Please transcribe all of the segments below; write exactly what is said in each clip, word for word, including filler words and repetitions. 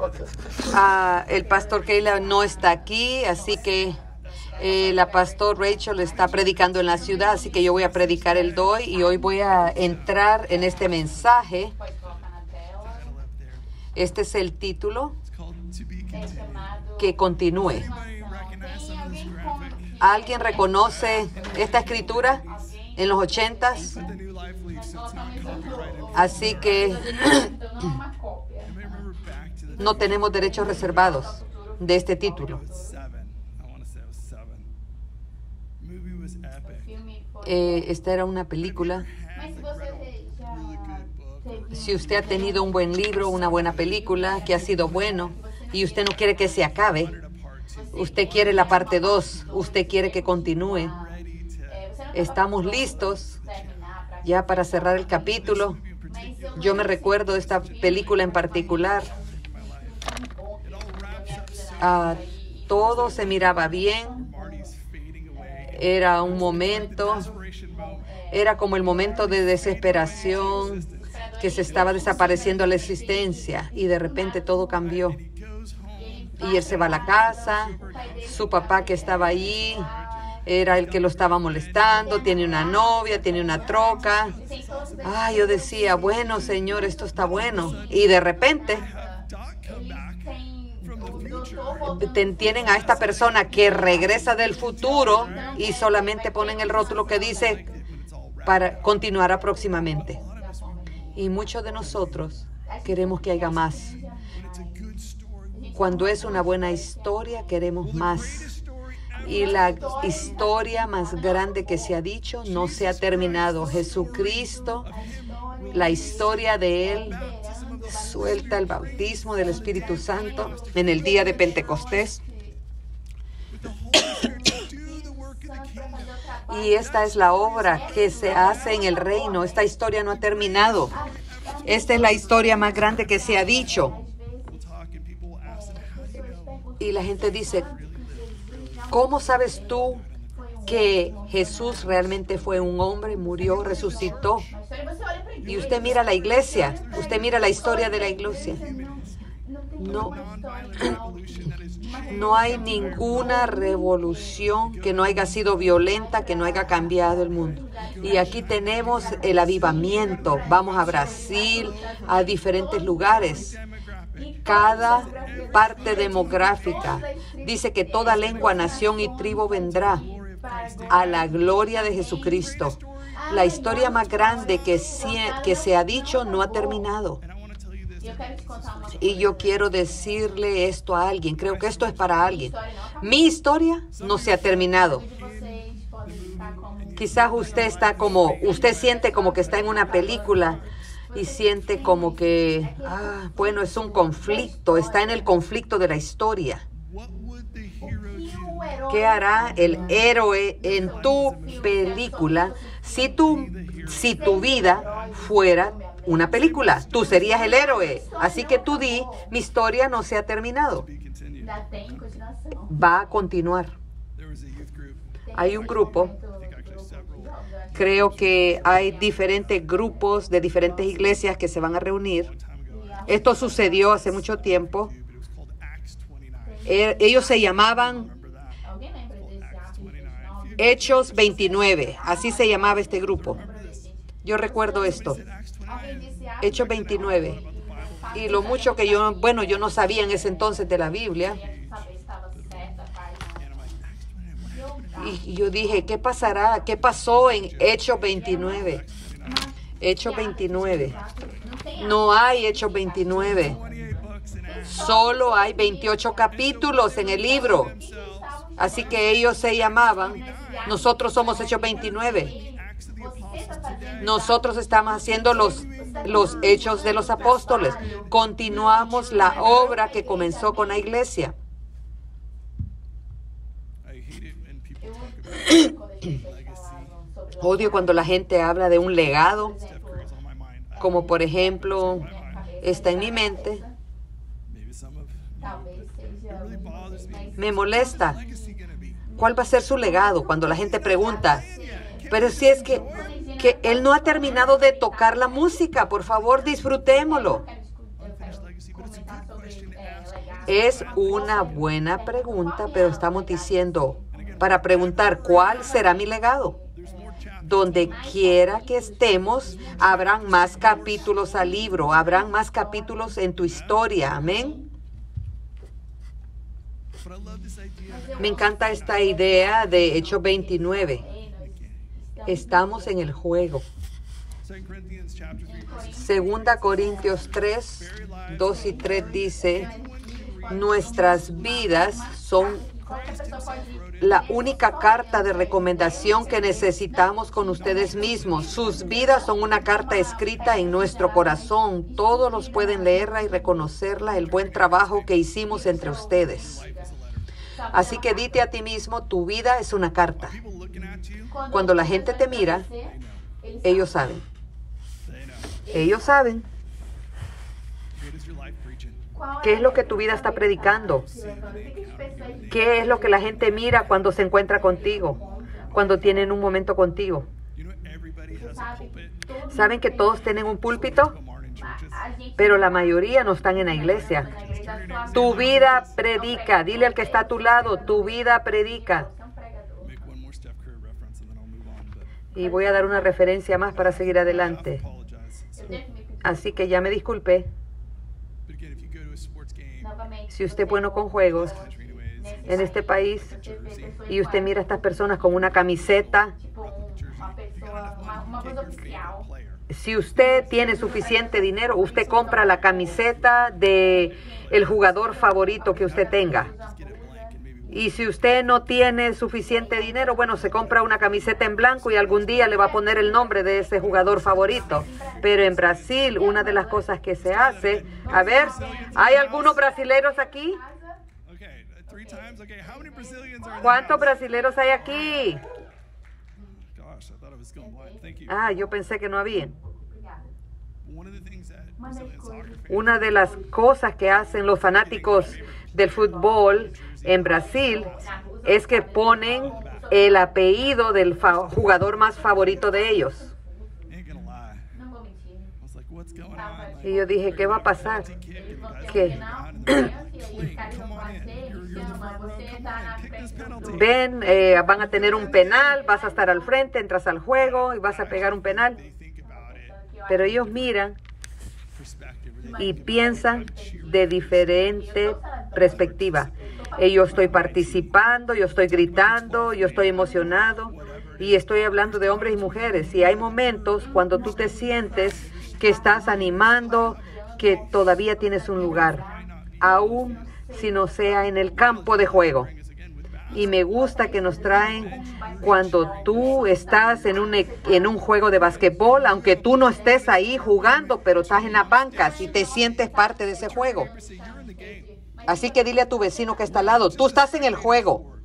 Uh, el pastor Keila no está aquí, así que eh, la pastor Rachel está predicando en la ciudad, así que yo voy a predicar el doy y hoy voy a entrar en este mensaje. Este es el título, que continúe. ¿Alguien reconoce esta escritura en los ochentas? Así que no tenemos derechos reservados de este título. Eh, esta era una película. Si usted ha tenido un buen libro, una buena película, que ha sido bueno, y usted no quiere que se acabe, usted quiere la parte dos, usted quiere que continúe. Estamos listos ya para cerrar el capítulo. Yo me recuerdo de esta película en particular. Uh, todo se miraba bien. Era un momento, era como el momento de desesperación, que se estaba desapareciendo la existencia, y de repente todo cambió. Y él se va a la casa, su papá que estaba allí era el que lo estaba molestando, tiene una novia, tiene una troca. Ah, yo decía, bueno, Señor, esto está bueno. Y de repente tienen a esta persona que regresa del futuro y solamente ponen el rótulo que dice para continuará próximamente. Y muchos de nosotros queremos que haya más. Cuando es una buena historia, queremos más. Y la historia más grande que se ha dicho no se ha terminado. Jesucristo, la historia de Él, suelta el bautismo del Espíritu Santo en el día de Pentecostés. Y esta es la obra que se hace en el reino. Esta historia no ha terminado. Esta es la historia más grande que se ha dicho. Y la gente dice, ¿cómo sabes tú que Jesús realmente fue un hombre, murió, resucitó? Y usted mira la iglesia, usted mira la historia de la iglesia. No, no hay ninguna revolución que no haya sido violenta, que no haya cambiado el mundo. Y aquí tenemos el avivamiento. Vamos a Brasil, a diferentes lugares. Cada parte demográfica dice que toda lengua, nación y tribu vendrá a la gloria de Jesucristo. La historia más grande que se, que se ha dicho no ha terminado. Y yo quiero decirle esto a alguien. Creo que esto es para alguien. Mi historia no se ha terminado. Quizás usted está como, usted siente como que está en una película y siente como que, ah, bueno, es un conflicto, está en el conflicto de la historia. ¿Qué hará el héroe en tu película si tu, si tu vida fuera una película? Tú serías el héroe. Así que tú di, mi historia no se ha terminado. Va a continuar. Hay un grupo. Creo que hay diferentes grupos de diferentes iglesias que se van a reunir. Esto sucedió hace mucho tiempo. Ellos se llamaban Hechos veintinueve. Así se llamaba este grupo. Yo recuerdo esto. Hechos veintinueve. Y lo mucho que yo, bueno, yo no sabía en ese entonces de la Biblia. Y yo dije, ¿qué pasará? ¿Qué pasó en Hechos veintinueve? Hechos veintinueve. No hay Hechos veintinueve. Solo hay veintiocho capítulos en el libro. Así que ellos se llamaban, nosotros somos Hechos veintinueve. Nosotros estamos haciendo los, los hechos de los apóstoles. Continuamos la obra que comenzó con la iglesia. Odio cuando la gente habla de un legado, como por ejemplo, está en mi mente. Me molesta. ¿Cuál va a ser su legado? Cuando la gente pregunta, pero si es que, que él no ha terminado de tocar la música, por favor, disfrutémoslo. Es una buena pregunta, pero estamos diciendo, para preguntar, ¿cuál será mi legado? Donde quiera que estemos, habrán más capítulos al libro, habrán más capítulos en tu historia. Amén. Me encanta esta idea de Hechos veintinueve. Estamos en el juego. Segunda Corintios tres, dos y tres dice, nuestras vidas son la única carta de recomendación que necesitamos con ustedes mismos. Sus vidas son una carta escrita en nuestro corazón. Todos los pueden leerla y reconocerla, el buen trabajo que hicimos entre ustedes. Así que dite a ti mismo, tu vida es una carta. Cuando la gente te mira, ellos saben. Ellos saben. ¿Qué es lo que tu vida está predicando? ¿Qué es lo que la gente mira cuando se encuentra contigo? Cuando tienen un momento contigo. ¿Saben que todos tienen un púlpito? Pero la mayoría no están en la iglesia. Tu vida predica. Dile al que está a tu lado, tu vida predica. Y voy a dar una referencia más para seguir adelante. Así que ya me disculpé. Si usted es bueno con juegos en este país y usted mira a estas personas con una camiseta, si usted tiene suficiente dinero, usted compra la camiseta de el jugador favorito que usted tenga. Y si usted no tiene suficiente dinero, bueno, se compra una camiseta en blanco y algún día le va a poner el nombre de ese jugador favorito. Pero en Brasil, una de las cosas que se hace, a ver, ¿hay algunos brasileros aquí? ¿Cuántos brasileros hay aquí? Ah, yo pensé que no había. Una de las cosas que hacen los fanáticos del fútbol en Brasil es que ponen el apellido del jugador más favorito de ellos. Y yo dije, ¿qué va a pasar? ¿Qué? Ven, eh, van a tener un penal, vas a estar al frente, entras al juego y vas a pegar un penal. Pero ellos miran y piensan de diferente perspectiva. Eh, yo estoy participando, yo estoy gritando, yo estoy emocionado y estoy hablando de hombres y mujeres. Y hay momentos cuando tú te sientes que estás animando, que todavía tienes un lugar, aún si no sea en el campo de juego. Y me gusta que nos traen cuando tú estás en un, en un juego de basquetbol, aunque tú no estés ahí jugando, pero estás en la banca, si te sientes parte de ese juego. Así que dile a tu vecino que está al lado, tú estás en el juego.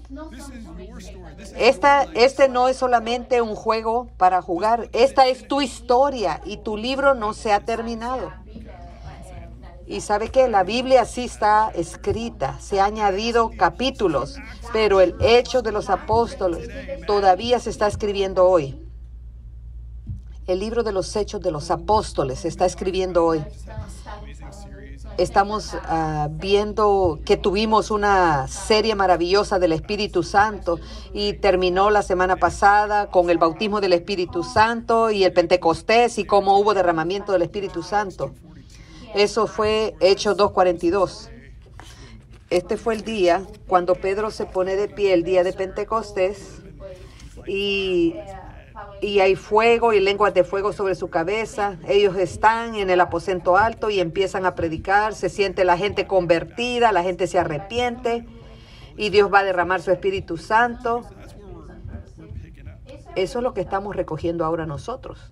Esta, este no es solamente un juego para jugar, esta es tu historia y tu libro no se ha terminado. Y sabe que la Biblia sí está escrita, se ha añadido capítulos, pero el Hecho de los Apóstoles todavía se está escribiendo hoy. El libro de los Hechos de los Apóstoles se está escribiendo hoy. Estamos uh, viendo que tuvimos una serie maravillosa del Espíritu Santo y terminó la semana pasada con el bautismo del Espíritu Santo y el Pentecostés y cómo hubo derramamiento del Espíritu Santo. Eso fue Hechos dos cuarenta y dos. Este fue el día cuando Pedro se pone de pie, el día de Pentecostés, y, y hay fuego y lenguas de fuego sobre su cabeza. Ellos están en el aposento alto y empiezan a predicar. Se siente la gente convertida, la gente se arrepiente y Dios va a derramar su Espíritu Santo. Eso es lo que estamos recogiendo ahora nosotros.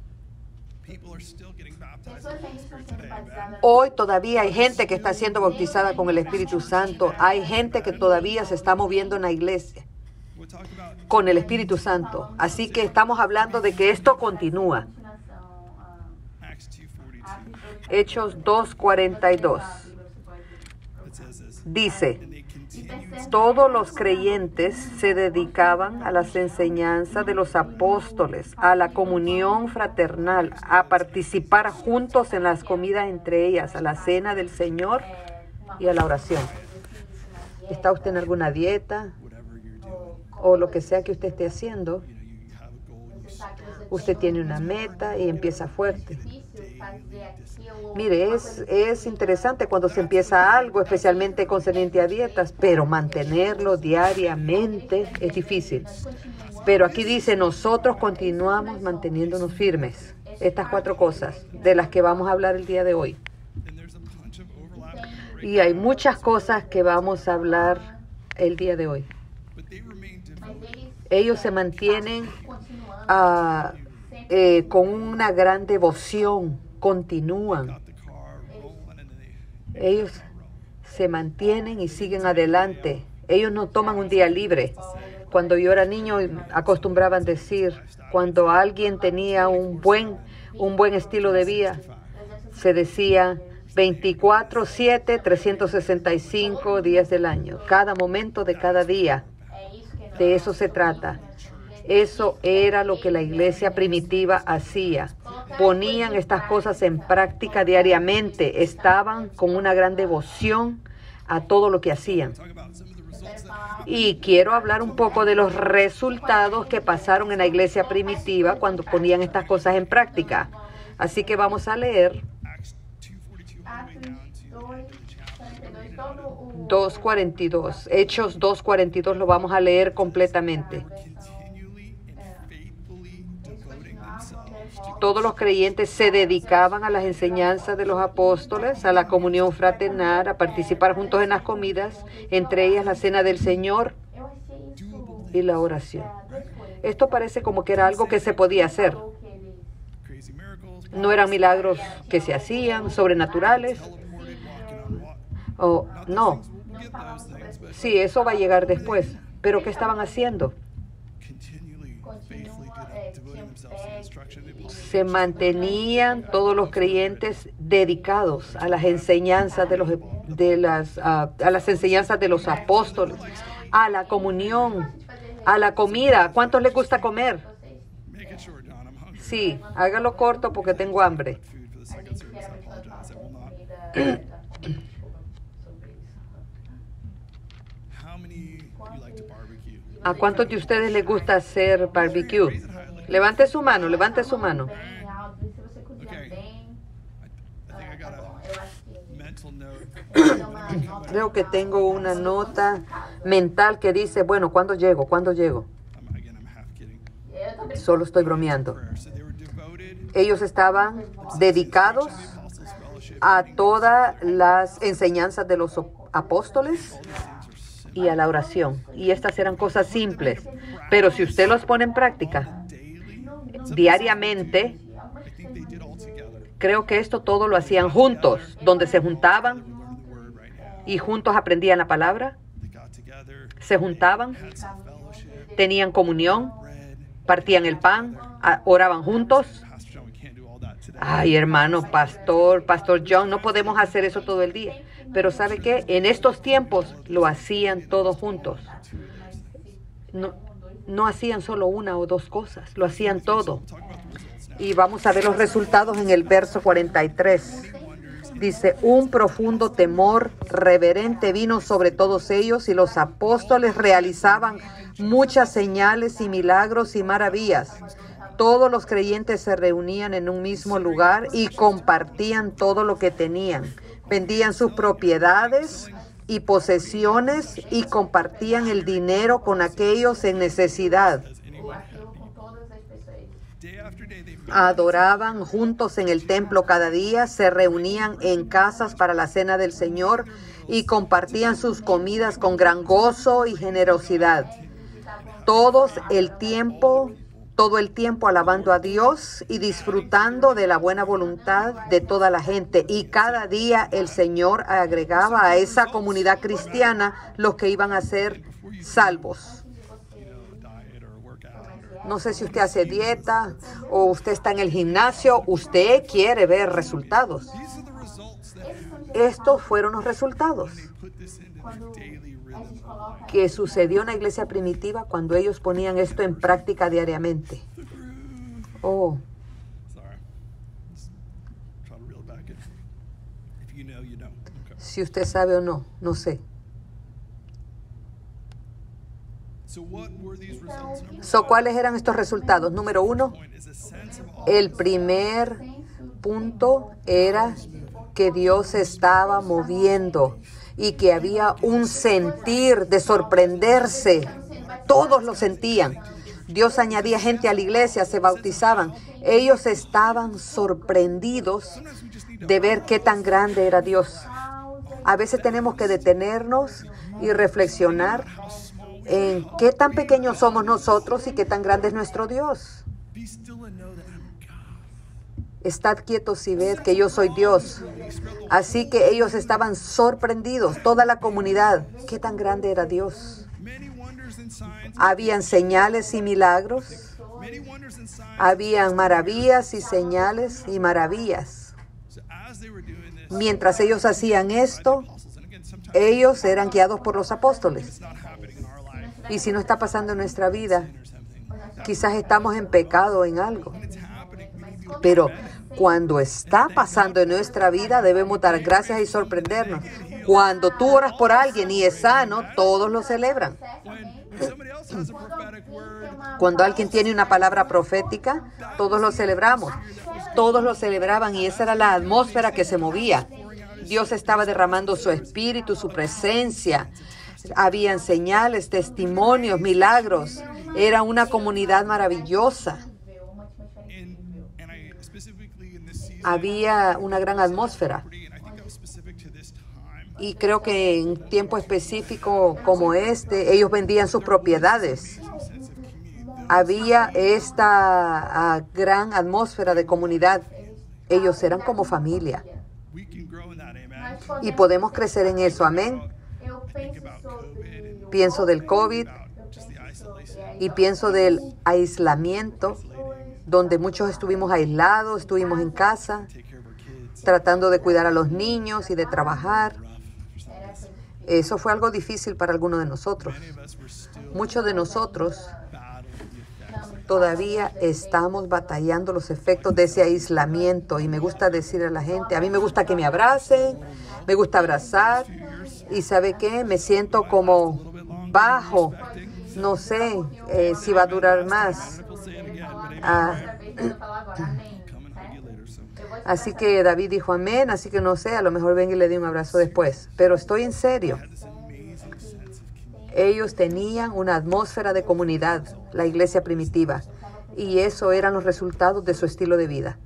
Hoy todavía hay gente que está siendo bautizada con el Espíritu Santo. Hay gente que todavía se está moviendo en la iglesia con el Espíritu Santo. Así que estamos hablando de que esto continúa. Hechos dos cuarenta y dos. Dice, todos los creyentes se dedicaban a las enseñanzas de los apóstoles, a la comunión fraternal, a participar juntos en las comidas entre ellas, a la cena del Señor y a la oración. ¿Está usted en alguna dieta o lo que sea que usted esté haciendo? Usted tiene una meta y empieza fuerte. Mire, es, es interesante cuando se empieza algo, especialmente concerniente a dietas, pero mantenerlo diariamente es difícil. Pero aquí dice, nosotros continuamos manteniéndonos firmes. Estas cuatro cosas de las que vamos a hablar el día de hoy. Y hay muchas cosas que vamos a hablar el día de hoy. Ellos se mantienen uh, eh, con una gran devoción, continúan. Ellos se mantienen y siguen adelante. Ellos no toman un día libre. Cuando yo era niño, acostumbraban decir, cuando alguien tenía un buen, un buen estilo de vida, se decía veinticuatro siete, trescientos sesenta y cinco días del año. Cada momento de cada día. De eso se trata. Eso era lo que la iglesia primitiva hacía. Ponían estas cosas en práctica diariamente. Estaban con una gran devoción a todo lo que hacían. Y quiero hablar un poco de los resultados que pasaron en la iglesia primitiva cuando ponían estas cosas en práctica. Así que vamos a leer dos cuarenta y dos. Hechos dos cuarenta y dos lo vamos a leer completamente. Todos los creyentes se dedicaban a las enseñanzas de los apóstoles, a la comunión fraternal, a participar juntos en las comidas, entre ellas la cena del Señor y la oración. Esto parece como que era algo que se podía hacer. No eran milagros que se hacían, sobrenaturales. Oh, no. Sí, eso va a llegar después. Pero ¿qué estaban haciendo? Se mantenían todos los creyentes dedicados a las enseñanzas de los de las uh, a las enseñanzas de los apóstoles, a la comunión, a la comida. ¿Cuántos les gusta comer? Sí, hágalo corto porque tengo hambre. ¿A cuántos de ustedes les gusta hacer barbecue? Levante su mano, levante su mano. Creo que tengo una nota mental que dice, bueno, ¿cuándo llego? ¿Cuándo llego? Solo estoy bromeando. Ellos estaban dedicados a todas las enseñanzas de los apóstoles y a la oración. Y estas eran cosas simples. Pero si usted los pone en práctica diariamente, creo que esto todo lo hacían juntos, donde se juntaban y juntos aprendían la palabra, se juntaban, tenían comunión, partían el pan, oraban juntos. Ay, hermano, pastor, pastor John, no podemos hacer eso todo el día. Pero ¿sabe qué? En estos tiempos lo hacían todos juntos. No, no hacían solo una o dos cosas, lo hacían todo. Y vamos a ver los resultados en el verso cuarenta y tres. Dice, un profundo temor reverente vino sobre todos ellos y los apóstoles realizaban muchas señales y milagros y maravillas. Todos los creyentes se reunían en un mismo lugar y compartían todo lo que tenían. Vendían sus propiedades y posesiones y compartían el dinero con aquellos en necesidad. Adoraban juntos en el templo cada día, se reunían en casas para la cena del Señor y compartían sus comidas con gran gozo y generosidad. Todos el tiempo, todo el tiempo alabando a Dios y disfrutando de la buena voluntad de toda la gente. Y cada día el Señor agregaba a esa comunidad cristiana los que iban a ser salvos. No sé si usted hace dieta o usted está en el gimnasio, usted quiere ver resultados. Estos fueron los resultados que sucedió en la iglesia primitiva cuando ellos ponían esto en práctica diariamente. Oh. Si usted sabe o no, no sé. So, ¿cuáles eran estos resultados? Número uno, el primer punto era que Dios se estaba moviendo y que había un sentir de sorprenderse. Todos lo sentían. Dios añadía gente a la iglesia, se bautizaban. Ellos estaban sorprendidos de ver qué tan grande era Dios. A veces tenemos que detenernos y reflexionar en qué tan pequeños somos nosotros y qué tan grande es nuestro Dios. Estad quietos y ved que yo soy Dios. Así que ellos estaban sorprendidos, toda la comunidad. ¿Qué tan grande era Dios? Habían señales y milagros. Habían maravillas y señales y maravillas. Mientras ellos hacían esto, ellos eran guiados por los apóstoles. Y si no está pasando en nuestra vida, quizás estamos en pecado en algo. Pero cuando está pasando en nuestra vida, debemos dar gracias y sorprendernos. Cuando tú oras por alguien y es sano, todos lo celebran. Cuando alguien tiene una palabra profética, todos lo celebramos. Todos lo celebraban y esa era la atmósfera que se movía. Dios estaba derramando su espíritu, su presencia. Habían señales, testimonios, milagros. Era una comunidad maravillosa. Había una gran atmósfera. Y creo que en tiempo específico como este, ellos vendían sus propiedades. Había esta uh, gran atmósfera de comunidad. Ellos eran como familia. Y podemos crecer en eso. Amén. Pienso del COVID y pienso del aislamiento, donde muchos estuvimos aislados, estuvimos en casa, tratando de cuidar a los niños y de trabajar. Eso fue algo difícil para algunos de nosotros. Muchos de nosotros todavía estamos batallando los efectos de ese aislamiento. Y me gusta decir a la gente, a mí me gusta que me abracen, me gusta abrazar. Y ¿sabe qué? Me siento como bajo. No sé eh, si va a durar más. Ah, así que David dijo amén, así que no sé, a lo mejor venga y le dé un abrazo después. Pero estoy en serio. Ellos tenían una atmósfera de comunidad, la iglesia primitiva, y eso eran los resultados de su estilo de vida.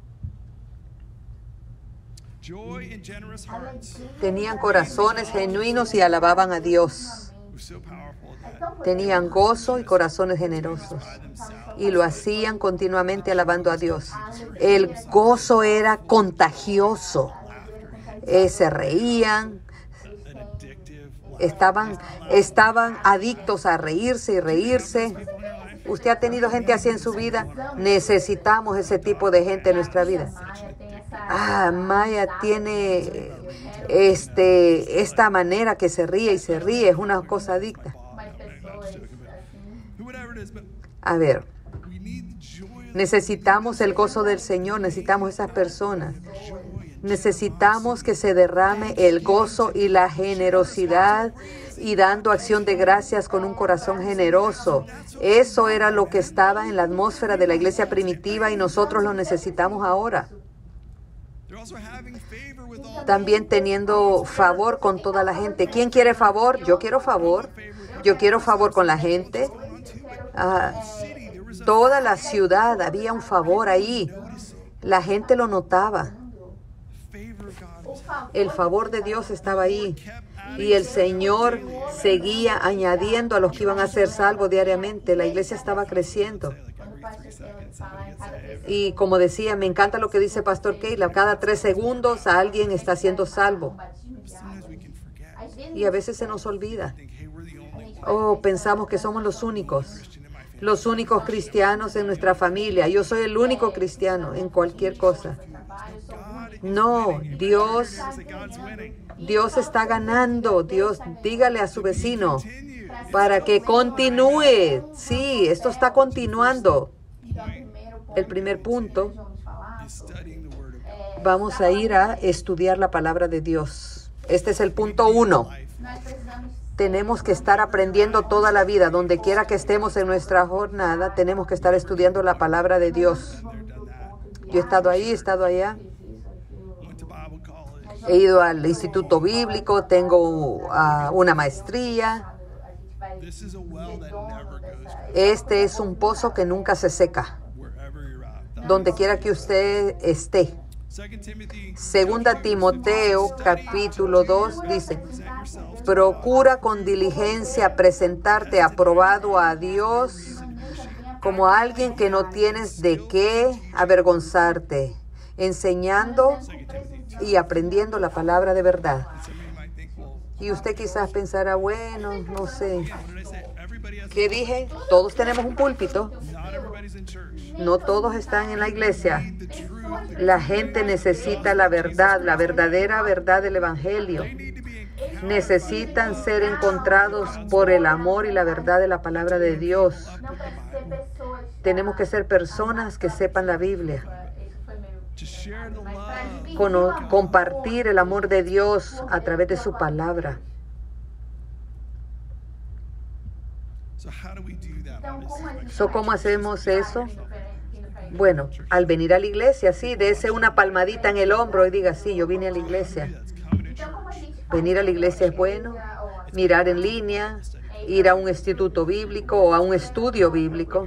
Tenían corazones genuinos y alababan a Dios. Tenían gozo y corazones generosos. Y lo hacían continuamente alabando a Dios. El gozo era contagioso. Eh, se reían. Estaban, estaban adictos a reírse y reírse. ¿Usted ha tenido gente así en su vida? Necesitamos ese tipo de gente en nuestra vida. Ah, Maya tiene este, esta manera que se ríe y se ríe. Es una cosa adicta. A ver, necesitamos el gozo del Señor. Necesitamos esas personas. Necesitamos que se derrame el gozo y la generosidad y dando acción de gracias con un corazón generoso. Eso era lo que estaba en la atmósfera de la iglesia primitiva y nosotros lo necesitamos ahora. También teniendo favor con toda la gente. ¿Quién quiere favor? Yo quiero favor. Yo quiero favor con la gente. Ah, toda la ciudad había un favor ahí. La gente lo notaba. El favor de Dios estaba ahí. Y el Señor seguía añadiendo a los que iban a ser salvos diariamente. La iglesia estaba creciendo. Y como decía, me encanta lo que dice Pastor Keila. Cada tres segundos alguien está siendo salvo. Y a veces se nos olvida. Oh, pensamos que somos los únicos. Los únicos cristianos en nuestra familia. Yo soy el único cristiano en cualquier cosa. No, Dios, Dios está ganando. Dios, dígale a su vecino para que continúe. Sí, esto está continuando. El primer punto Vamos a ir a estudiar la palabra de Dios. Este es el punto uno. Tenemos que estar aprendiendo toda la vida. Donde quiera que estemos en nuestra jornada, tenemos que estar estudiando la palabra de Dios. Yo he estado ahí, he estado allá. He ido al instituto bíblico, tengo uh, una maestría. Este es un pozo que nunca se seca, donde quiera que usted esté. Segunda Timoteo, capítulo dos, dice, procura con diligencia presentarte aprobado a Dios como alguien que no tienes de qué avergonzarte, enseñando y aprendiendo la palabra de verdad. Y usted quizás pensará, bueno, no sé. ¿Qué dije? Todos tenemos un púlpito. No todos están en la iglesia. La gente necesita la verdad, la verdadera verdad del Evangelio. Necesitan ser encontrados por el amor y la verdad de la palabra de Dios. Tenemos que ser personas que sepan la Biblia. Con, compartir el amor de Dios a través de su palabra. So, ¿cómo hacemos eso? Bueno, al venir a la iglesia, sí, dése una palmadita en el hombro y diga, sí, yo vine a la iglesia. Venir a la iglesia es bueno. Mirar en línea, ir a un instituto bíblico o a un estudio bíblico.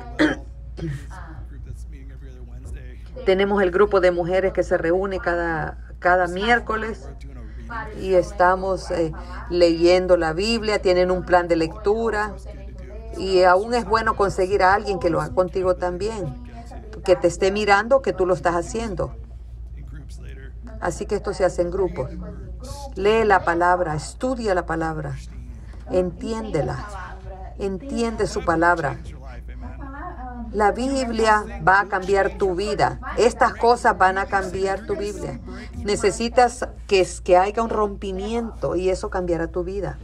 Tenemos el grupo de mujeres que se reúne cada, cada miércoles y estamos eh, leyendo la Biblia, tienen un plan de lectura y aún es bueno conseguir a alguien que lo haga contigo también, que te esté mirando que tú lo estás haciendo. Así que esto se hace en grupos. Lee la palabra, estudia la palabra, entiéndela, entiende su palabra. La Biblia va a cambiar tu vida. Estas cosas van a cambiar tu Biblia. Necesitas que, que haya un rompimiento y eso cambiará tu vida.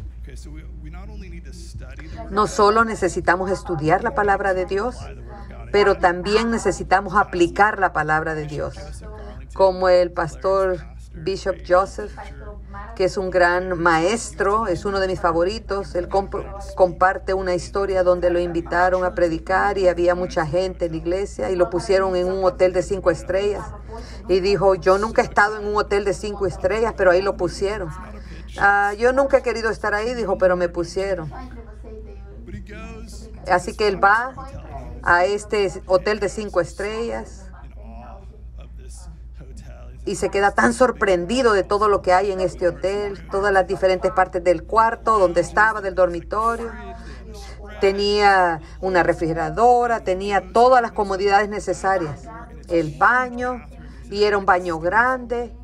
No solo necesitamos estudiar la palabra de Dios, pero también necesitamos aplicar la palabra de Dios. Como el pastor Bishop Joseph, que es un gran maestro, es uno de mis favoritos. Él comp comparte una historia donde lo invitaron a predicar y había mucha gente en la iglesia y lo pusieron en un hotel de cinco estrellas. Y dijo, yo nunca he estado en un hotel de cinco estrellas, pero ahí lo pusieron. Uh, yo nunca he querido estar ahí, dijo, pero me pusieron. Así que él va a este hotel de cinco estrellas y se queda tan sorprendido de todo lo que hay en este hotel, todas las diferentes partes del cuarto donde estaba, del dormitorio. Tenía una refrigeradora, tenía todas las comodidades necesarias, el baño, y era un baño grande.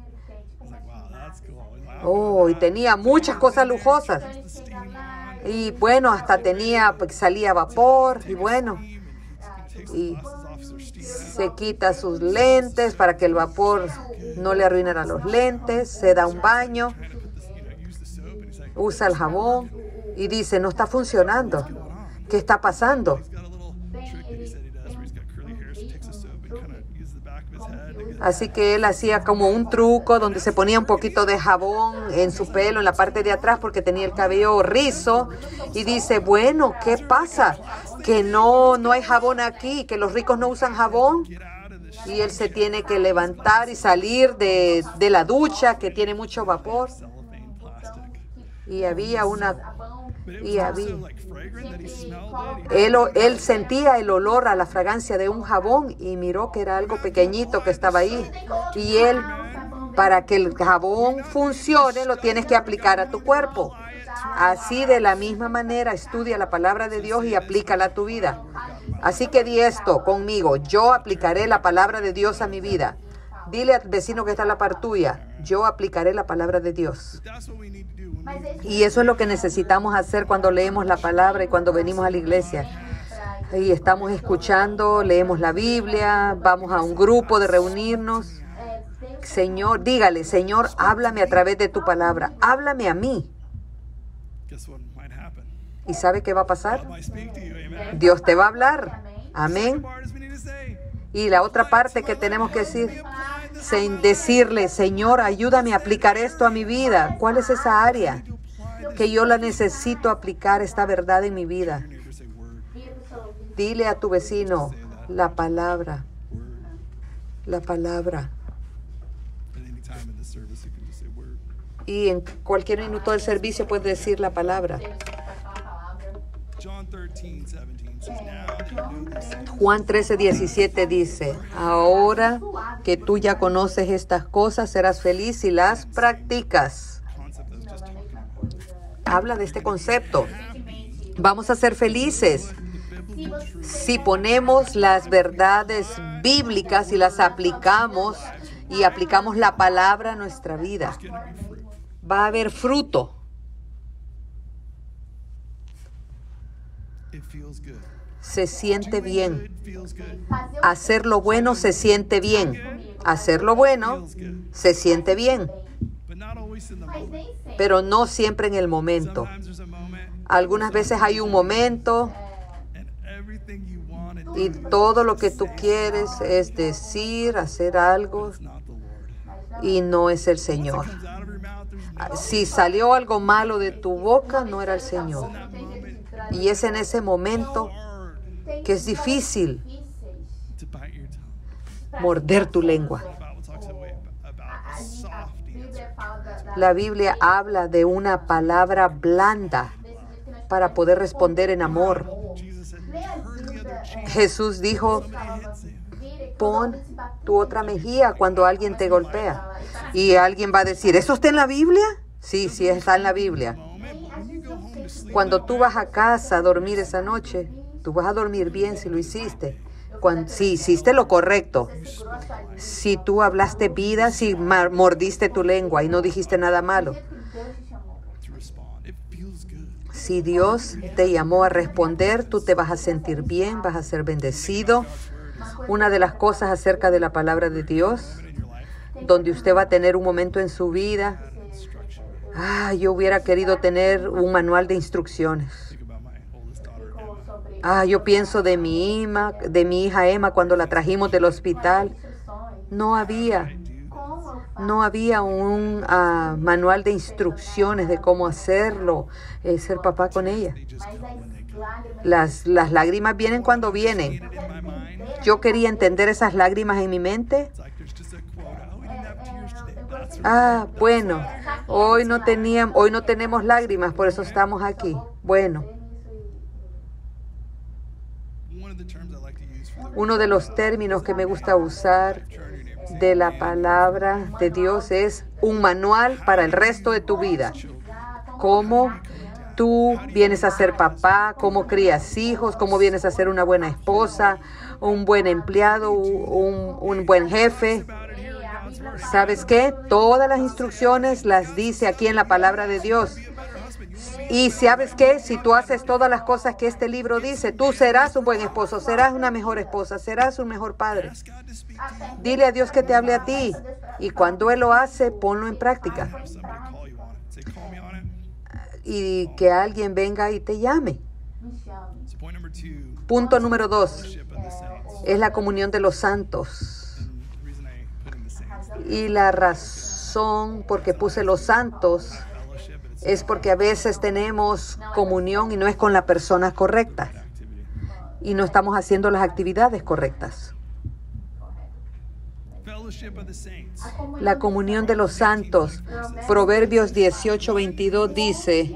Oh, y tenía muchas cosas lujosas. Y bueno, hasta tenía, pues, salía vapor, y bueno, y se quita sus lentes para que el vapor no le arruinara los lentes, se da un baño, usa el jabón y dice, no está funcionando. ¿Qué está pasando? Así que él hacía como un truco donde se ponía un poquito de jabón en su pelo, en la parte de atrás, porque tenía el cabello rizo. Y dice, bueno, ¿qué pasa? Que no, no hay jabón aquí, que los ricos no usan jabón. Y él se tiene que levantar y salir de, de la ducha, que tiene mucho vapor. Y había una... Y había... Él, él sentía el olor a la fragancia de un jabón y miró que era algo pequeñito que estaba ahí. Y él, para que el jabón funcione, lo tienes que aplicar a tu cuerpo. Así, de la misma manera, estudia la palabra de Dios y aplícala a tu vida. Así que di esto conmigo: yo aplicaré la palabra de Dios a mi vida. Dile al vecino que está a la par tuya: yo aplicaré la palabra de Dios. Y eso es lo que necesitamos hacer cuando leemos la palabra y cuando venimos a la iglesia. Y estamos escuchando, leemos la Biblia, vamos a un grupo de reunirnos. Señor, dígale, Señor, háblame a través de tu palabra. Háblame a mí. ¿Y sabe qué va a pasar? Dios te va a hablar. Amén. Y la otra parte que tenemos que decir, sin decirle, Señor, ayúdame a aplicar esto a mi vida. ¿Cuál es esa área que yo la necesito aplicar esta verdad en mi vida? Dile a tu vecino la palabra, la palabra. Y en cualquier minuto del servicio puedes decir la palabra. Juan trece, diecisiete dice, ahora que tú ya conoces estas cosas, serás feliz si las practicas. Habla de este concepto. Vamos a ser felices si ponemos las verdades bíblicas y las aplicamos y aplicamos la palabra a nuestra vida. Va a haber fruto. Se siente bien. Hacer lo bueno se siente bien. Hacer lo bueno se siente bien. Pero no siempre en el momento. Algunas veces hay un momento y todo lo que tú quieres es decir, hacer algo y no es el Señor. Si salió algo malo de tu boca, no era el Señor. Y es en ese momento que es difícil morder tu lengua. La Biblia habla de una palabra blanda para poder responder en amor. Jesús dijo, pon tu otra mejilla cuando alguien te golpea. Y alguien va a decir, ¿eso está en la Biblia? Sí, sí está en la Biblia. Cuando tú vas a casa a dormir esa noche, tú vas a dormir bien si lo hiciste. Cuando, si hiciste lo correcto. Si tú hablaste vida, si mordiste tu lengua y no dijiste nada malo. Si Dios te llamó a responder, tú te vas a sentir bien, vas a ser bendecido. Una de las cosas acerca de la palabra de Dios, donde usted va a tener un momento en su vida, ah, yo hubiera querido tener un manual de instrucciones. Ah, yo pienso de mi hija, de mi hija Emma cuando la trajimos del hospital. No había, no había un uh, manual de instrucciones de cómo hacerlo, eh, ser papá con ella. Las, las lágrimas vienen cuando vienen. Yo quería entender esas lágrimas en mi mente. Ah, bueno, hoy no teníamos, hoy no tenemos lágrimas, por eso estamos aquí. Bueno. Uno de los términos que me gusta usar de la palabra de Dios es un manual para el resto de tu vida. Cómo tú vienes a ser papá, cómo crías hijos, cómo vienes a ser una buena esposa, un buen empleado, un, un buen jefe. ¿Sabes qué? Todas las instrucciones las dice aquí en la palabra de Dios. Y ¿sabes qué? Si tú haces todas las cosas que este libro dice, tú serás un buen esposo, serás una mejor esposa, serás un mejor padre. Dile a Dios que te hable a ti. Y cuando Él lo hace, ponlo en práctica. Y que alguien venga y te llame. Punto número dos. Es la comunión de los santos. Y la razón por que puse los santos es porque a veces tenemos comunión y no es con la persona correcta. Y no estamos haciendo las actividades correctas. La comunión de los santos. Proverbios dieciocho, veintidós dice,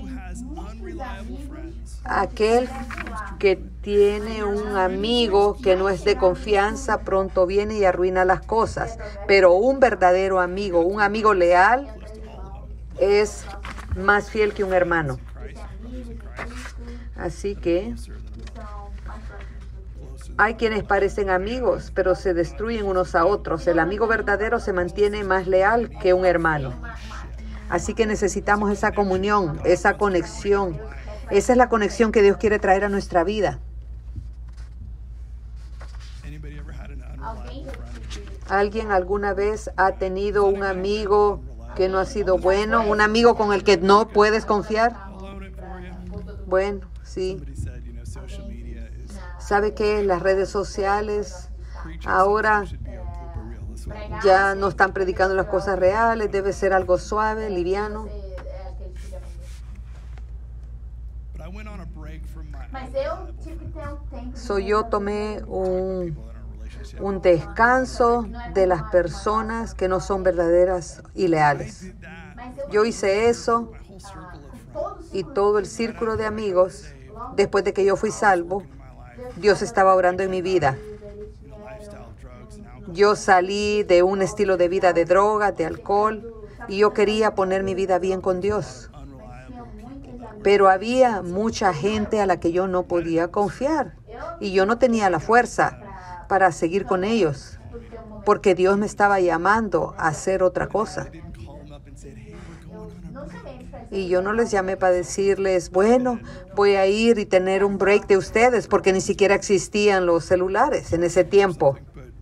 aquel que tiene un amigo que no es de confianza, pronto viene y arruina las cosas. Pero un verdadero amigo, un amigo leal, es más fiel que un hermano. Así que hay quienes parecen amigos, pero se destruyen unos a otros. El amigo verdadero se mantiene más leal que un hermano. Así que necesitamos esa comunión, esa conexión. Esa es la conexión que Dios quiere traer a nuestra vida. ¿Alguien alguna vez ha tenido un amigo que no ha sido bueno? ¿Un amigo con el que no puedes confiar? Bueno, sí. ¿Sabe qué? Las redes sociales ahora Ya no están predicando las cosas reales, debe ser algo suave, liviano. So, yo tomé un, un descanso de las personas que no son verdaderas y leales. Yo hice eso y todo el círculo de amigos, después de que yo fui salvo, Dios estaba obrando en mi vida. Yo salí de un estilo de vida de drogas, de alcohol, y yo quería poner mi vida bien con Dios. Pero había mucha gente a la que yo no podía confiar y yo no tenía la fuerza para seguir con ellos porque Dios me estaba llamando a hacer otra cosa. Y yo no les llamé para decirles, bueno, voy a ir y tener un break de ustedes, porque ni siquiera existían los celulares en ese tiempo.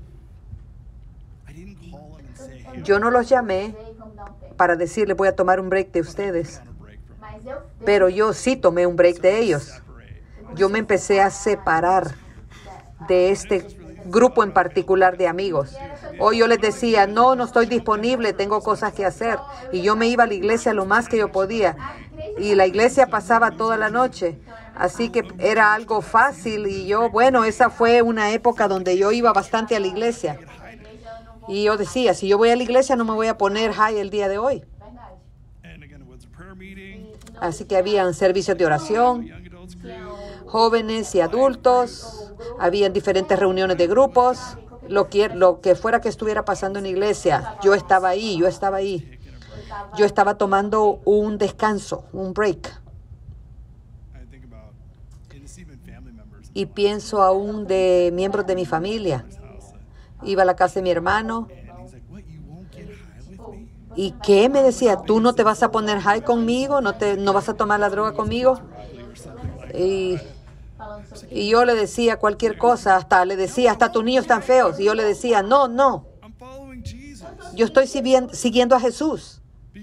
Yo no los llamé para decirles, voy a tomar un break de ustedes. Pero yo sí tomé un break de ellos. Yo me empecé a separar de este grupo en particular de amigos. Hoy yo les decía, no, no estoy disponible, tengo cosas que hacer. Y yo me iba a la iglesia lo más que yo podía. Y la iglesia pasaba toda la noche. Así que era algo fácil. Y yo, bueno, esa fue una época donde yo iba bastante a la iglesia. Y yo decía, si yo voy a la iglesia no me voy a poner high el día de hoy. Así que habían servicios de oración, jóvenes y adultos, habían diferentes reuniones de grupos, lo que, lo que fuera que estuviera pasando en la iglesia, yo estaba ahí, yo estaba ahí. Yo estaba tomando un descanso, un break. Y pienso aún de miembros de mi familia. Iba a la casa de mi hermano. ¿Y qué? Me decía, ¿tú no te vas a poner high conmigo? ¿No, te, no vas a tomar la droga conmigo? Y, y yo le decía cualquier cosa, hasta le decía, hasta tus niños están feos. Y yo le decía, no, no. Yo estoy siguiendo a Jesús.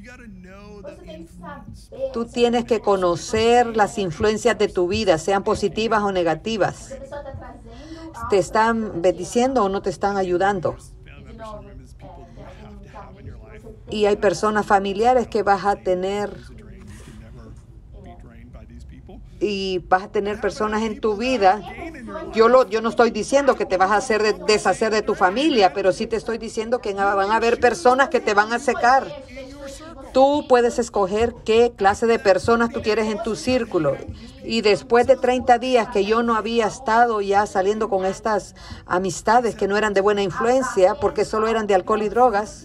Tú tienes que conocer las influencias de tu vida, sean positivas o negativas. ¿Te están bendiciendo o no te están ayudando? Y hay personas familiares que vas a tener y vas a tener personas en tu vida. Yo, lo, yo no estoy diciendo que te vas a hacer de, deshacer de tu familia, pero sí te estoy diciendo que van a haber personas que te van a secar. Tú puedes escoger qué clase de personas tú quieres en tu círculo. Y después de treinta días que yo no había estado ya saliendo con estas amistades que no eran de buena influencia, porque solo eran de alcohol y drogas,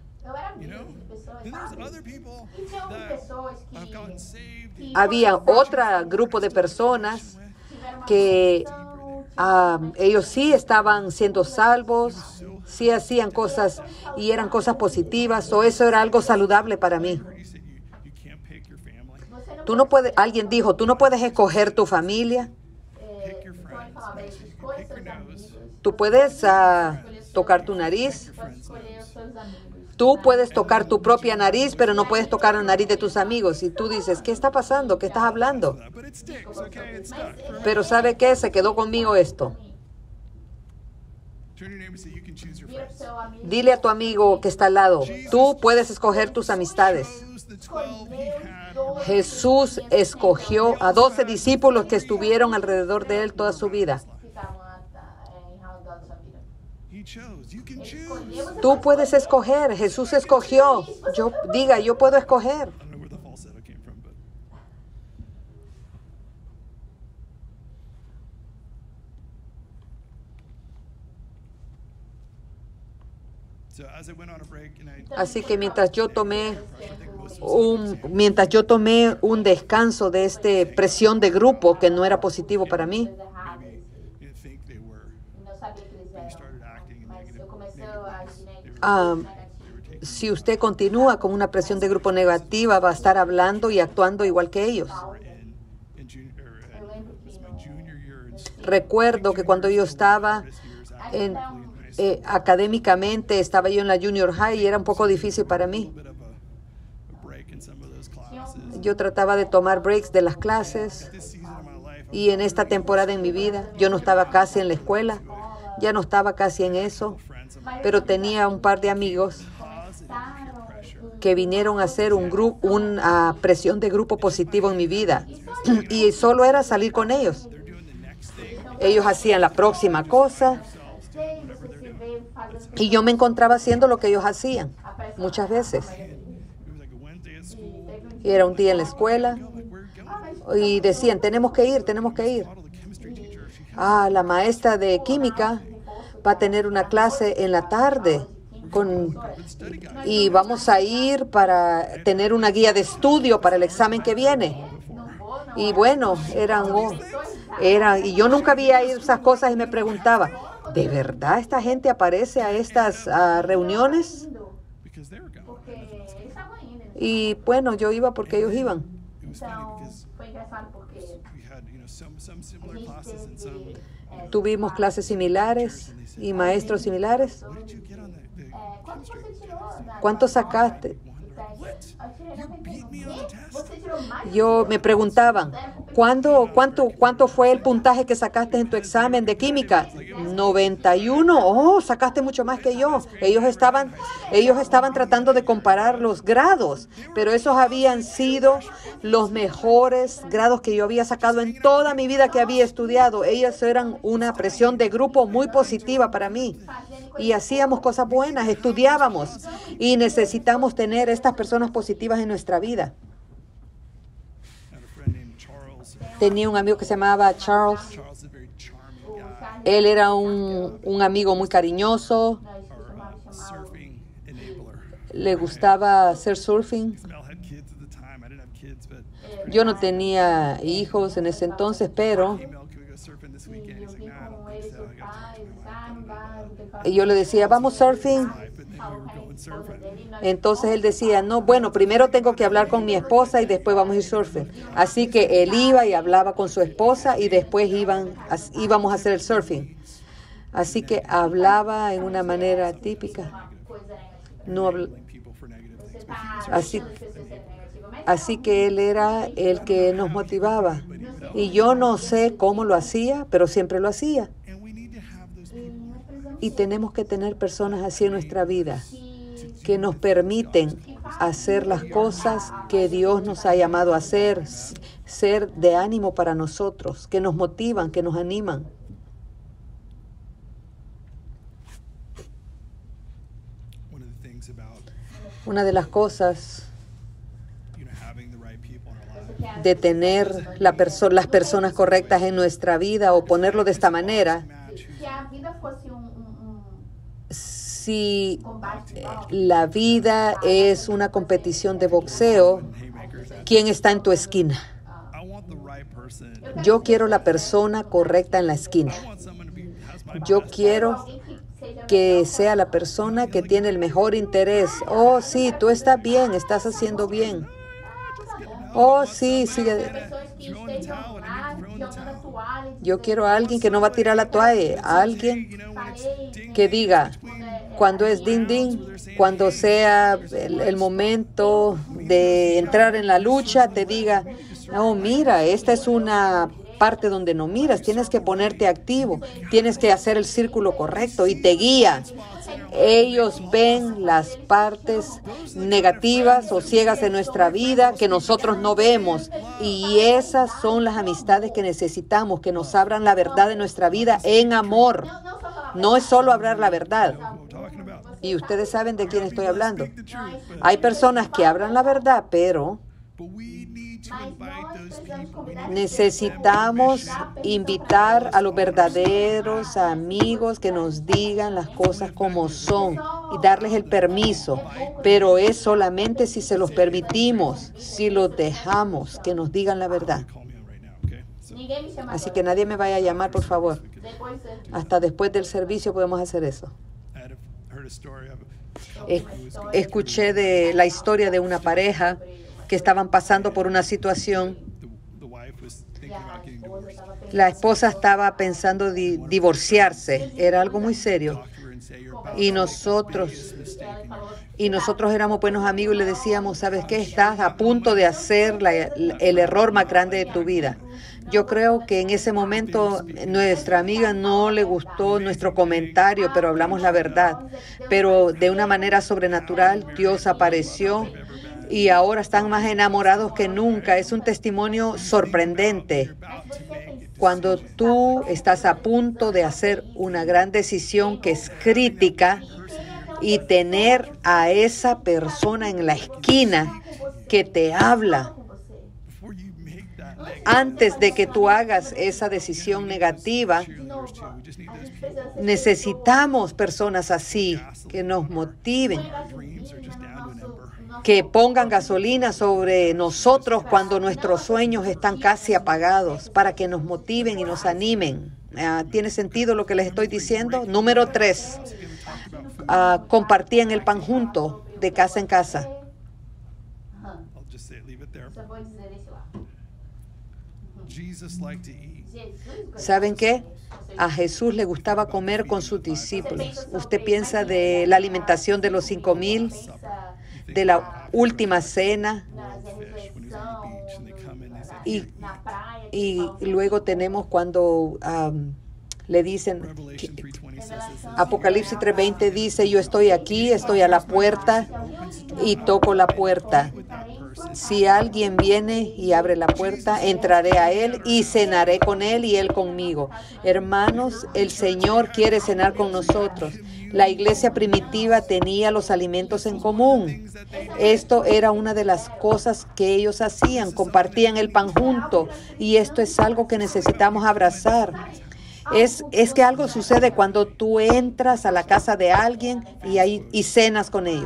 había otro grupo de personas que uh, ellos sí estaban siendo salvos, sí hacían cosas y eran cosas positivas, o eso era algo saludable para mí. Tú no puedes, alguien dijo, tú no puedes escoger tu familia. Tú puedes uh, tocar tu nariz. Tú puedes tocar tu propia nariz, pero no puedes tocar la nariz de tus amigos. Y tú dices, ¿qué está pasando? ¿Qué estás hablando? Pero ¿sabe qué? Se quedó conmigo esto. Dile a tu amigo que está al lado, tú puedes escoger tus amistades. Jesús escogió a doce discípulos que estuvieron alrededor de él toda su vida. Tú puedes escoger. Jesús escogió. Yo diga, yo puedo escoger. Así que mientras yo tomé un mientras yo tomé un descanso de esta presión de grupo que no era positivo para mí, Um, si usted continúa con una presión de grupo negativa, va a estar hablando y actuando igual que ellos. Recuerdo que cuando yo estaba en, eh, académicamente, estaba yo en la junior high y era un poco difícil para mí. Yo trataba de tomar breaks de las clases y en esta temporada en mi vida, yo no estaba casi en la escuela, ya no estaba casi en eso. pero tenía un par de amigos que vinieron a hacer un grupo, una presión de grupo positivo en mi vida. Y solo era salir con ellos. Ellos hacían la próxima cosa y yo me encontraba haciendo lo que ellos hacían muchas veces. Y era un día en la escuela y decían, tenemos que ir, tenemos que ir. Ah, la maestra de química va a tener una clase en la tarde con, y vamos a ir para tener una guía de estudio para el examen que viene. Y bueno, eran, oh, era, y yo nunca había ido a esas cosas y me preguntaba, ¿de verdad esta gente aparece a estas uh, reuniones? Y bueno, yo iba porque ellos iban. Tuvimos clases similares y maestros similares. ¿Cuánto sacaste? Yo me preguntaban, ¿cuándo, cuánto, ¿cuánto fue el puntaje que sacaste en tu examen de química? noventa y uno. Oh, sacaste mucho más que yo. Ellos estaban, ellos estaban tratando de comparar los grados, pero esos habían sido los mejores grados que yo había sacado en toda mi vida que había estudiado. Ellos eran una presión de grupo muy positiva para mí. Y hacíamos cosas buenas, estudiábamos y necesitamos tener estas personas positivas en nuestra vida. Tenía un amigo que se llamaba Charles. Él era un, un amigo muy cariñoso. Le gustaba hacer surfing. Yo no tenía hijos en ese entonces, pero y yo le decía, vamos surfing. Entonces él decía, no, bueno, primero tengo que hablar con mi esposa y después vamos a ir surfing. Así que él iba y hablaba con su esposa y después iban, íbamos a hacer el surfing. Así que hablaba en una manera típica. No habl- así, así que él era el que nos motivaba. Y yo no sé cómo lo hacía, pero siempre lo hacía. Y tenemos que tener personas así en nuestra vida, que nos permiten hacer las cosas que Dios nos ha llamado a hacer, ser de ánimo para nosotros, que nos motivan, que nos animan. Una de las cosas de tener la perso- las personas correctas en nuestra vida, o ponerlo de esta manera, si la vida es una competición de boxeo, ¿quién está en tu esquina? Yo quiero la persona correcta en la esquina. Yo quiero que sea la persona que tiene el mejor interés. Oh, sí, tú estás bien, estás haciendo bien. Oh, sí, sí. Yo quiero a alguien que no va a tirar la toalla, a alguien que diga, cuando es din din, cuando sea el, el momento de entrar en la lucha, te diga, oh, mira, esta es una parte donde no miras, tienes que ponerte activo, tienes que hacer el círculo correcto y te guía. Ellos ven las partes negativas o ciegas de nuestra vida que nosotros no vemos, y esas son las amistades que necesitamos, que nos abran la verdad de nuestra vida en amor. No es solo hablar la verdad. Y ustedes saben de quién estoy hablando. Hay personas que hablan la verdad, pero necesitamos invitar a los verdaderos amigos que nos digan las cosas como son y darles el permiso. Pero es solamente si se los permitimos, si los dejamos que nos digan la verdad. Así que nadie me vaya a llamar, por favor. Hasta después del servicio podemos hacer eso. Escuché de la historia de una pareja que estaban pasando por una situación. La esposa estaba pensando di- divorciarse. Era algo muy serio. Y nosotros, y nosotros éramos buenos amigos y le decíamos, ¿sabes qué? Estás a punto de hacer la, el error más grande de tu vida. Yo creo que en ese momento nuestra amiga no le gustó nuestro comentario, pero hablamos la verdad. Pero de una manera sobrenatural, Dios apareció y ahora están más enamorados que nunca. Es un testimonio sorprendente. Cuando tú estás a punto de hacer una gran decisión que es crítica y tener a esa persona en la esquina que te habla antes de que tú hagas esa decisión negativa, necesitamos personas así que nos motiven, que pongan gasolina sobre nosotros cuando nuestros sueños están casi apagados, para que nos motiven y nos animen. Uh, ¿Tiene sentido lo que les estoy diciendo? Número tres, uh, compartían el pan junto de casa en casa. ¿Saben qué? A Jesús le gustaba comer con sus discípulos. Usted piensa de la alimentación de los cinco mil, de la última cena, y, y luego tenemos cuando um, le dicen, Apocalipsis tres veinte dice, yo estoy aquí, estoy a la puerta y toco la puerta. Si alguien viene y abre la puerta, entraré a él y cenaré con él y él conmigo. Hermanos, el Señor quiere cenar con nosotros. La iglesia primitiva tenía los alimentos en común. Esto era una de las cosas que ellos hacían, compartían el pan junto, y esto es algo que necesitamos abrazar. Es, es que algo sucede cuando tú entras a la casa de alguien y, ahí, y cenas con ellos.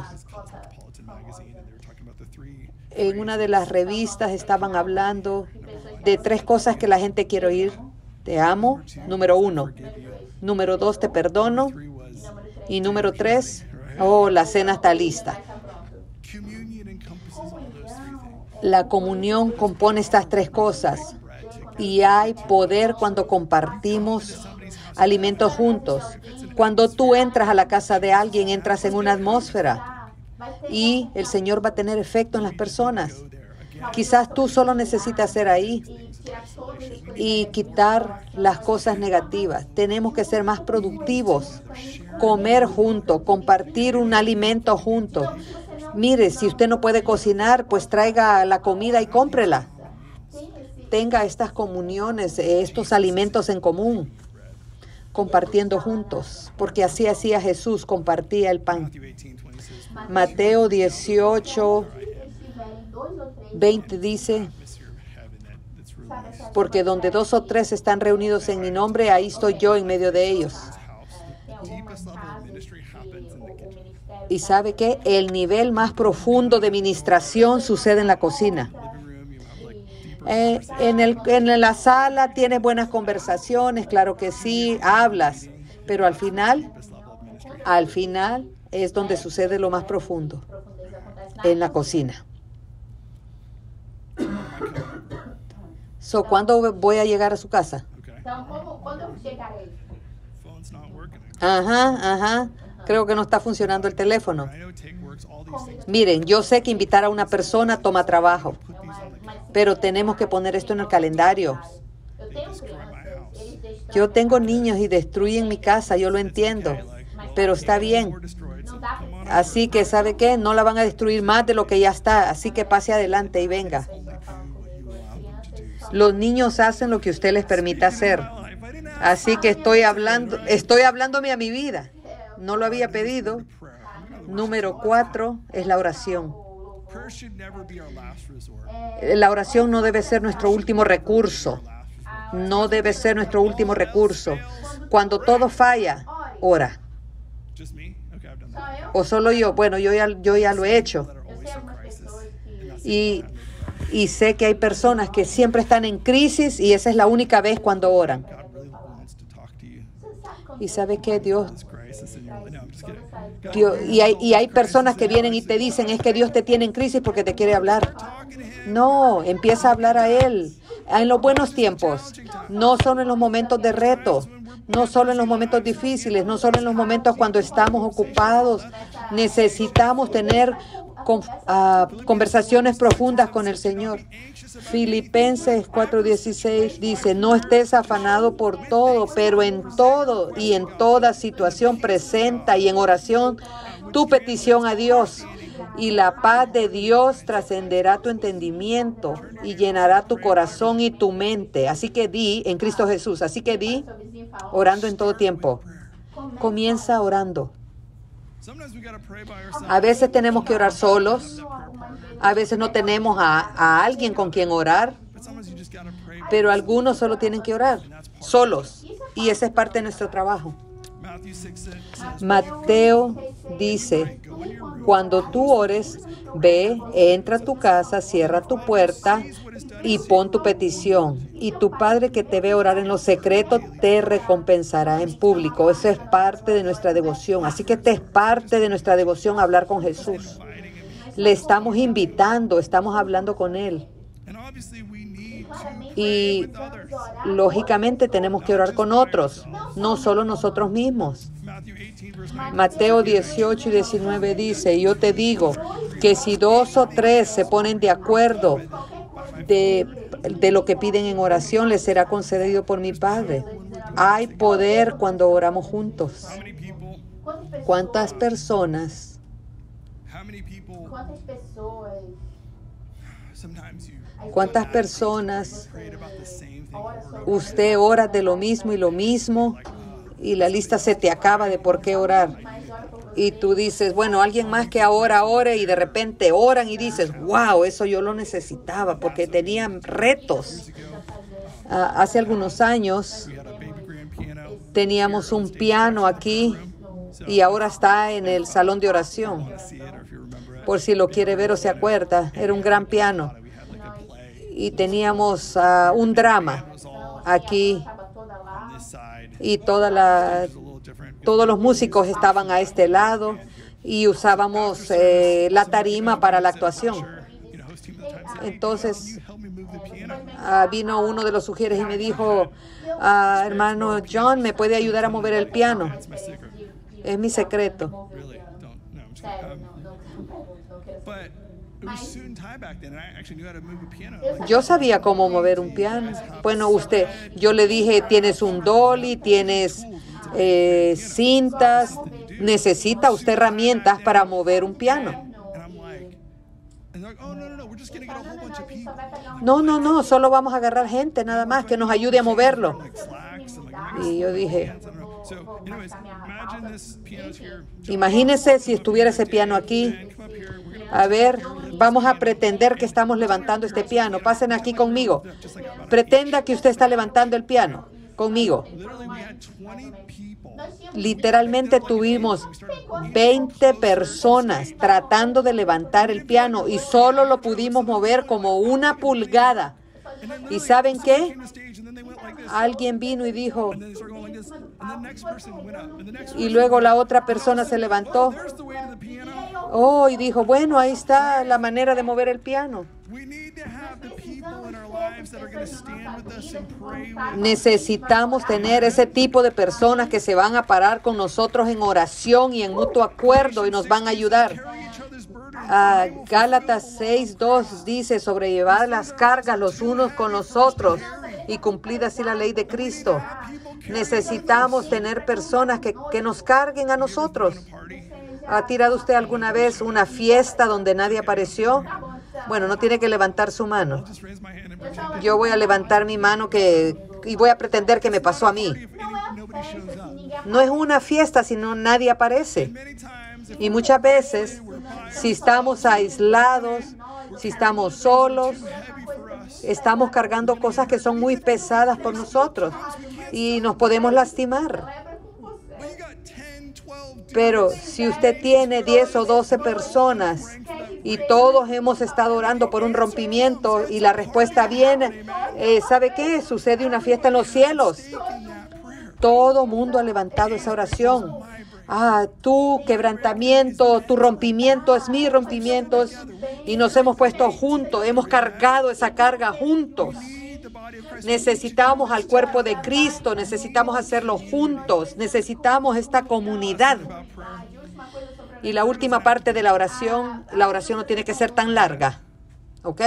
En una de las revistas estaban hablando de tres cosas que la gente quiere oír. Te amo, número uno. Número dos, te perdono. Y número tres, oh, la cena está lista. La comunión compone estas tres cosas. Y hay poder cuando compartimos alimentos juntos. Cuando tú entras a la casa de alguien, entras en una atmósfera. Y el Señor va a tener efecto en las personas. Quizás tú solo necesitas ser ahí y quitar las cosas negativas. Tenemos que ser más productivos, comer juntos, compartir un alimento juntos. Mire, si usted no puede cocinar, pues traiga la comida y cómprela. Tenga estas comuniones, estos alimentos en común, compartiendo juntos, porque así hacía Jesús, compartía el pan. Mateo dieciocho, veinte dice, porque donde dos o tres están reunidos en mi nombre, ahí estoy yo en medio de ellos. ¿Y sabe qué? El nivel más profundo de ministración sucede en la cocina. Eh, en, el, en la sala tienes buenas conversaciones, claro que sí, hablas, pero al final, al final es donde sucede lo más profundo, en la cocina. So, ¿cuándo voy a llegar a su casa? Ajá, ajá. Creo que no está funcionando el teléfono. Miren, yo sé que invitar a una persona toma trabajo, pero tenemos que poner esto en el calendario. Yo tengo niños y destruyen mi casa, yo lo entiendo, pero está bien. Así que, ¿sabe qué? No la van a destruir más de lo que ya está, así que pase adelante y venga. Los niños hacen lo que usted les permita hacer. Así que estoy hablando, estoy hablándome a mi vida. No lo había pedido. Número cuatro es la oración. La oración no debe ser nuestro último recurso. No debe ser nuestro último recurso. Cuando todo falla, ora. ¿O solo yo? Bueno, yo ya, yo ya lo he hecho. Y, y sé que hay personas que siempre están en crisis y esa es la única vez cuando oran. ¿Y sabe qué? Dios... Dios, y, hay, y hay personas que vienen y te dicen, es que Dios te tiene en crisis porque te quiere hablar. No, empieza a hablar a Él. En los buenos tiempos, no solo en los momentos de reto, no solo en los momentos difíciles, no solo en los momentos cuando estamos ocupados. Necesitamos tener con, uh, conversaciones profundas con el Señor. Filipenses cuatro dieciséis dice, no estés afanado por todo, pero en todo y en toda situación presenta y en oración tu petición a Dios. Y la paz de Dios trascenderá tu entendimiento y llenará tu corazón y tu mente. Así que di, en Cristo Jesús, así que di, orando en todo tiempo. Comienza orando. A veces tenemos que orar solos. A veces no tenemos a, a alguien con quien orar. Pero algunos solo tienen que orar, solos. Y esa es parte de nuestro trabajo. Mateo dice, cuando tú ores, ve, entra a tu casa, cierra tu puerta y pon tu petición. Y tu Padre que te ve orar en lo secreto te recompensará en público. Eso es parte de nuestra devoción. Así que esta es parte de nuestra devoción, hablar con Jesús. Le estamos invitando, estamos hablando con Él. Y lógicamente tenemos que orar con otros, no solo nosotros mismos. Mateo dieciocho y diecinueve dice, yo te digo que si dos o tres se ponen de acuerdo de, de lo que piden en oración, les será concedido por mi Padre. Hay poder cuando oramos juntos. ¿Cuántas personas? ¿Cuántas personas usted ora de lo mismo y lo mismo y la lista se te acaba de por qué orar? Y tú dices, bueno, alguien más que ahora ore y de repente oran y dices, wow, eso yo lo necesitaba porque tenían retos. Uh, hace algunos años teníamos un piano aquí y ahora está en el salón de oración. Por si lo quiere ver o se acuerda, era un gran piano. Y teníamos uh, un drama aquí y toda la, todos los músicos estaban a este lado y usábamos eh, la tarima para la actuación. Entonces uh, vino uno de los sugieres y me dijo, uh, hermano John, ¿me puede ayudar a mover el piano? Es mi secreto. Yo sabía cómo mover un piano. Bueno, usted, yo le dije, tienes un dolly, tienes eh, cintas, necesita usted herramientas para mover un piano. No, no, no, solo vamos a agarrar gente nada más que nos ayude a moverlo. Y yo dije, imagínese si estuviera ese piano aquí. A ver, vamos a pretender que estamos levantando este piano. Pasen aquí conmigo. Pretenda que usted está levantando el piano conmigo. Literalmente tuvimos veinte personas tratando de levantar el piano y solo lo pudimos mover como una pulgada. ¿Y saben qué? Alguien vino y dijo, y luego la otra persona se levantó. Oh, y dijo, bueno, ahí está la manera de mover el piano. Necesitamos tener ese tipo de personas que se van a parar con nosotros en oración y en mutuo acuerdo y nos van a ayudar. Uh, Gálatas seis dos dice, sobrellevar las cargas los unos con los otros y cumplir así la ley de Cristo. Necesitamos tener personas que, que nos carguen a nosotros. ¿Ha tirado usted alguna vez una fiesta donde nadie apareció? Bueno, no tiene que levantar su mano. Yo voy a levantar mi mano que, y voy a pretender que me pasó a mí. No es una fiesta, sino nadie aparece. Y muchas veces, si estamos aislados, si estamos solos, estamos cargando cosas que son muy pesadas por nosotros y nos podemos lastimar. Pero si usted tiene diez o doce personas y todos hemos estado orando por un rompimiento y la respuesta viene, eh, ¿sabe qué? Sucede una fiesta en los cielos. Todo mundo ha levantado esa oración. Ah, tu quebrantamiento, tu rompimiento es mi rompimiento. Y nos hemos puesto juntos, hemos cargado esa carga juntos. Necesitamos al cuerpo de Cristo, necesitamos hacerlo juntos, necesitamos esta comunidad. Y la última parte de la oración, la oración no tiene que ser tan larga. ¿Ok?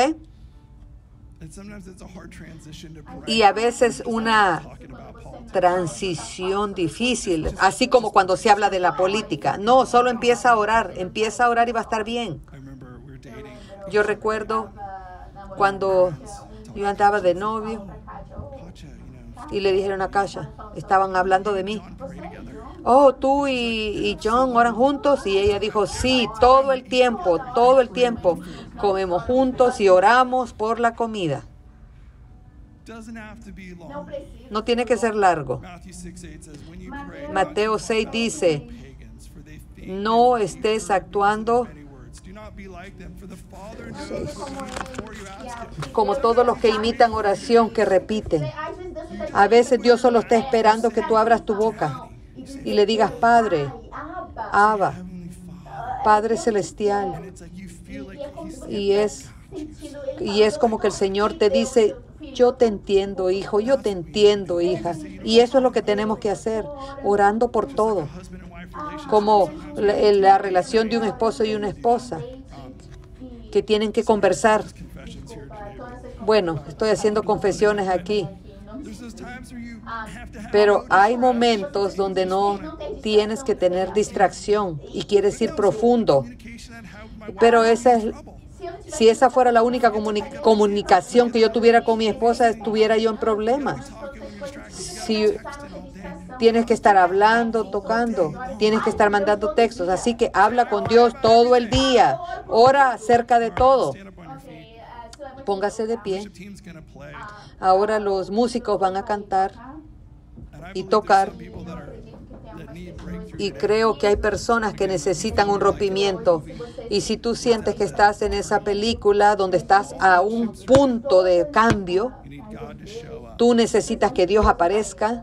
Y a veces una transición difícil, así como cuando se habla de la política. No, solo empieza a orar, empieza a orar y va a estar bien. Yo recuerdo cuando yo andaba de novio y le dijeron a Kasha, estaban hablando de mí. Oh, tú y, y John oran juntos. Y ella dijo, sí, todo el tiempo, todo el tiempo comemos juntos y oramos por la comida. No tiene que ser largo. Mateo seis dice, no estés actuando como todos los que imitan oración, que repiten. A veces Dios solo está esperando que tú abras tu boca y le digas, Padre, Abba, Padre Celestial. Y es, y es como que el Señor te dice, yo te entiendo, hijo, yo te entiendo, hija. Y eso es lo que tenemos que hacer, orando por todo. Como la, la relación de un esposo y una esposa, que tienen que conversar. Bueno, estoy haciendo confesiones aquí. Pero hay momentos donde no tienes que tener distracción y quieres ir profundo. Pero esa es, si esa fuera la única comuni- comunicación que yo tuviera con mi esposa, estuviera yo en problemas. Si tienes que estar hablando, tocando, tienes que estar mandando textos. Así que habla con Dios todo el día. Ora acerca de todo. Póngase de pie. Ahora los músicos van a cantar y tocar. Y creo que hay personas que necesitan un rompimiento. Y si tú sientes que estás en esa película donde estás a un punto de cambio, tú necesitas que Dios aparezca.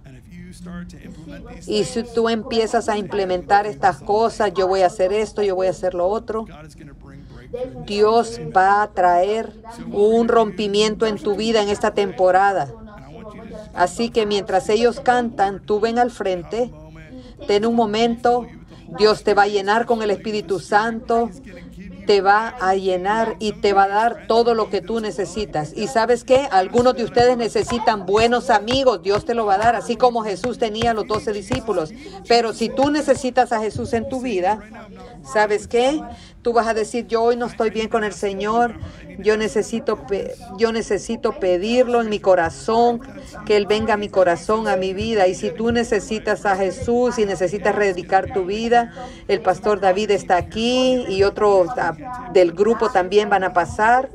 Y si tú empiezas a implementar estas cosas, yo voy a hacer esto, yo voy a hacer lo otro, Dios va a traer un rompimiento en tu vida en esta temporada. Así que mientras ellos cantan, tú ven al frente, ten un momento, Dios te va a llenar con el Espíritu Santo, te va a llenar y te va a dar todo lo que tú necesitas. ¿Y sabes qué? Algunos de ustedes necesitan buenos amigos. Dios te lo va a dar, así como Jesús tenía a los doce discípulos. Pero si tú necesitas a Jesús en tu vida, ¿sabes qué? Tú vas a decir, yo hoy no estoy bien con el Señor. Yo necesito, yo necesito pedirlo en mi corazón, que Él venga a mi corazón, a mi vida. Y si tú necesitas a Jesús y necesitas rededicar tu vida, el pastor David está aquí y otros del grupo también van a pasar.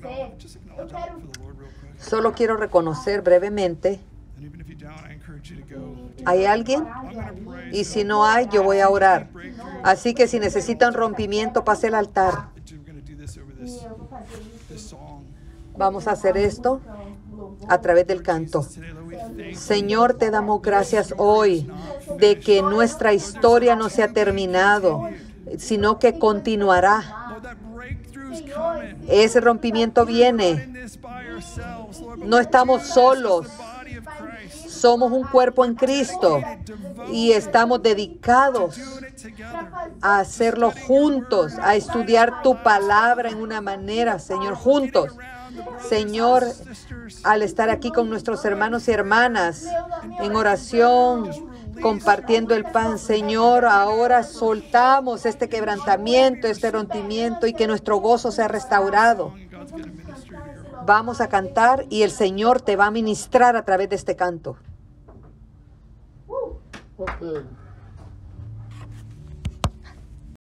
Solo quiero reconocer brevemente. ¿Hay alguien? Y si no hay, yo voy a orar. Así que si necesitan rompimiento, pase al altar. Vamos a hacer esto a través del canto. Señor, te damos gracias hoy de que nuestra historia no se ha terminado, sino que continuará. Ese rompimiento viene. No estamos solos. Somos un cuerpo en Cristo y estamos dedicados a hacerlo juntos, a estudiar tu palabra en una manera, Señor, juntos. Señor, al estar aquí con nuestros hermanos y hermanas en oración, compartiendo el pan, Señor, ahora soltamos este quebrantamiento, este rompimiento y que nuestro gozo sea restaurado. Vamos a cantar y el Señor te va a ministrar a través de este canto. Okay.